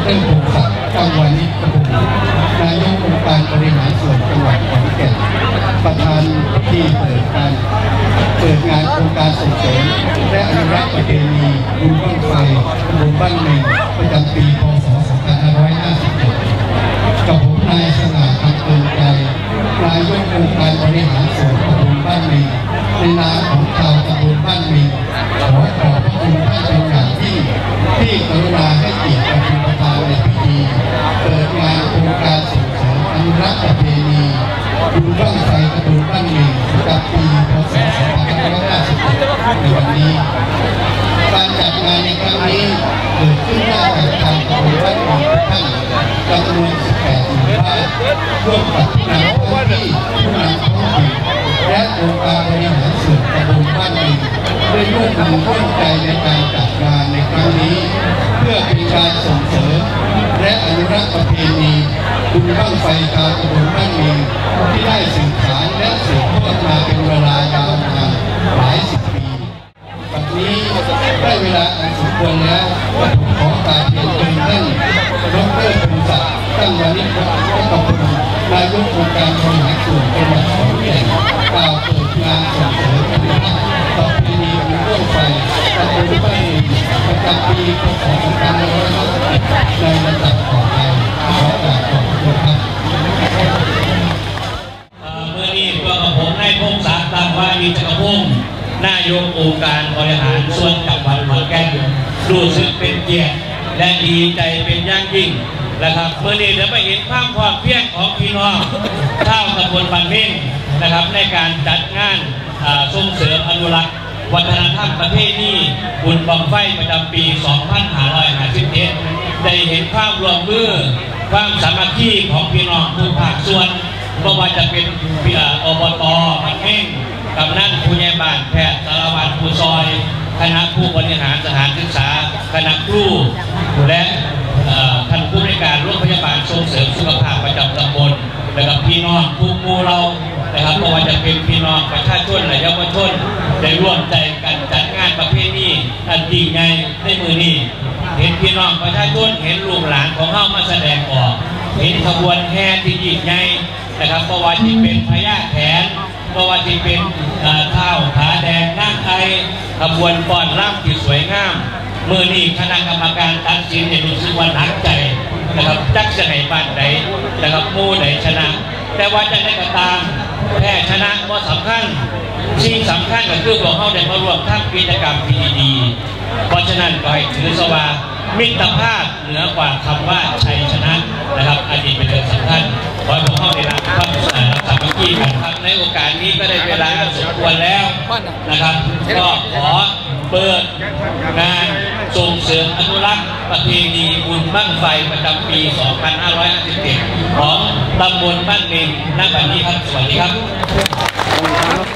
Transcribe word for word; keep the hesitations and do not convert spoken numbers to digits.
เริ่มพงศักดิ์กังวานิชกระพงนายกองค์การบริหารส่วนจังหวัดขอนแก่นประธานที่เปิดการเปิดงานโครงการส่งเสริมและอนุรักษ์ประเพณีบุญบั้งไฟตำบลบ้านเมงประจำปีพ.ศ. สองพันห้าร้อยห้าสิบเจ็ดกับผมนายสง่าคำเกินใจนายกองค์การบริหารส่วนตำบลบ้านเมงในนามของชาวตำบลบ้านเมงขอขอบพระคุณท่านเป็นอย่างยิ่งที่กรุณาให้เกียรติเป็นประธานในพิธีเปิดงานโครงการส่งเสริมอนุรักษ์ประเพณีบุญบั้งไฟตำบลบ้านเมงประจำปีพ.ศ. สองพันห้าร้อยห้าสิบเจ็ดในวันนี้การจัดงานในครั้งนี้เกิดขึ้นได้จากทางตำบลบ้านเมงทุกท่านจำนวนสิบแปดหมู่บ้านร่วมกับผู้นำท้องที่ผู้นำท้องถิ่นและองค์การบริหารส่วนตำบลบ้านเมงได้ร่วมมือร่วมใจในการจัดงานในครั้งนี้เพื่อเป็นการส่งเสริมและอนุรักษ์ประเพณีบุญบั้งไฟชาวตำบลบ้านเมงที่ได้สืบสานและสืบทอดมาเป็นเวลายาวนานหลายสิบปีบัดนี้ได้เวลาอันสมควรแล้วผมขอกราบเรียนเชิญท่านดร.พงศักดิ์กังวานิชกระพงนายกองค์การบริหารส่วนจังหวัดขอนแก่นกล่าวเปิดงานส่งเสริมอนุรักษ์ประเพณีบุญบั้งไฟตำบลบ้านเมงประจำปีพ.ศ. สองพันห้าร้อยห้าสิบเจ็ดในลำดับต่อไปขอกราบขอบคุณครับเมื่อนี้ตัวกับผมนายพงศักดิ์กังวานิชกระพงนายกองค์การบริหารส่วนจังหวัดขอนแก่นรู้สึกเป็นเกียรติและดีใจเป็นอย่างยิ่งนะครับเมื่อนี้เดี๋ยวไปเห็นความความเพียรของพี่น้องชาวตำบลบ้านเมงนะครับในการจัดงานส่งเสริมอนุรักษ์วัฒนธรรมประเพณีบุญบั้งไฟประจำปี สองพันห้าร้อยห้าสิบเอ็ด ได้เห็นความร่วมมือความสามัคคีของพี่น้องทุกภาคส่วนไม่ว่าจะเป็นอบต.บ้านเมงกำนันผู้ใหญ่บ้านแพทย์สารวัตรผู้ซอยคณะผู้บริหารสถานศึกษาคณะครูและท่านผู้บริการโรงพยาบาลส่งเสริมสุขภาพประจำตำบลและกับพี่น้องทุกหมู่เรานะครับไม่ว่าจะเป็นพี่น้องประชาชนและเยาวชนได้ร่วมใจกันจัดงานประเพณีอันยิ่งใหญ่ในมือนี้เห็นพี่น้องประชาชนเห็นลูกหลานของเขามาแสดงออกเห็นขบวนแห่ที่ยิ่งใหญ่นะครับเพราะว่าที่เป็นพญาแถนเพราะว่าที่เป็นเท้าผาแดงนั่งไทยขบวนป้อนร่ำที่สวยงามเมื่อนี้คณะกรรมการตัดสินเห็นรู้สึกว่าหนักใจนะครับจักจะไหนบ้านใดนะครับมู่ใดชนะแต่ว่าจะได้ก็ตามแพ้ชนะก็สำคัญสิ่งสำคัญก็คือพวกเขาได้มาร่วมทำกิจกรรมที่ดีเพราะฉะนั้นก็ให้ถือสว่ามิตรภาพเหนือกว่าคำว่าชัยชนะนะครับอันนี้เป็นเรื่องสำคัญขอให้พวกเขาได้รับความสามัคคีกันครับในโอกาสนี้ก็ได้เวลาสมควรแล้วนะครับก็ขอเปิดงานส่งเสริมอนุรักษ์ประเพณีบุญบั้งไฟประจำปี สองพันห้าร้อยห้าสิบเจ็ด ของตำบลบ้านเมงณ บัดนี้ครับสวัสดีครับ